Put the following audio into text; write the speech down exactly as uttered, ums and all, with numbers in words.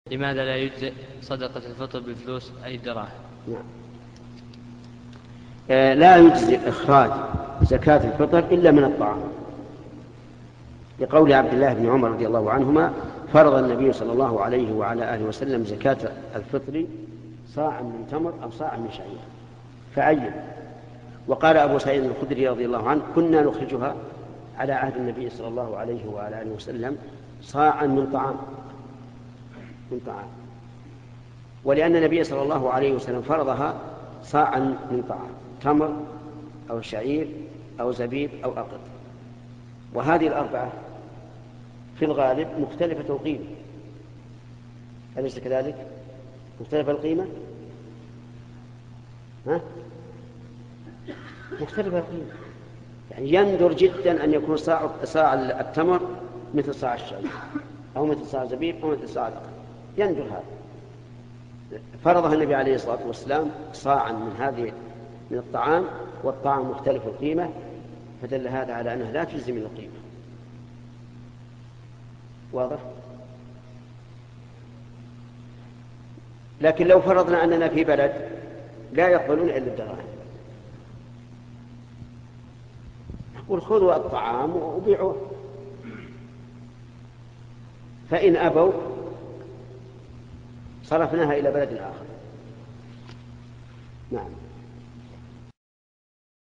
لماذا لا يجزئ صدقة الفطر بالفلوس أي الدراهم؟ نعم. آه لا يجزئ إخراج زكاة الفطر إلا من الطعام، لقول عبد الله بن عمر رضي الله عنهما: فرض النبي صلى الله عليه وعلى آله وسلم زكاة الفطر صاعا من تمر أو صاعا من شعير فأين. وقال أبو سعيد الخدري رضي الله عنه: كنا نخرجها على عهد النبي صلى الله عليه وعلى آله وسلم صاعا من طعام من طعام ولأن النبي صلى الله عليه وسلم فرضها صاعا من طعام، تمر أو شعير أو زبيب أو أقط. وهذه الأربعة في الغالب مختلفة القيمة، أليس كذلك؟ مختلفة القيمة؟ ها؟ مختلفة القيمة، يعني يندر جدا أن يكون صاع صاع التمر مثل صاع الشعير أو مثل صاع الزبيب أو مثل صاع الأقط، يندر هذا. فرضها النبي عليه الصلاة والسلام صاعا من هذه من الطعام، والطعام مختلف القيمة، فدل هذا على أنها لا تجزي من القيمة. واضح؟ لكن لو فرضنا أننا في بلد لا يقبلون إلا الدراهم، نقول خذوا الطعام وبيعوه، فإن أبوا صرفناها إلى بلد آخر. نعم.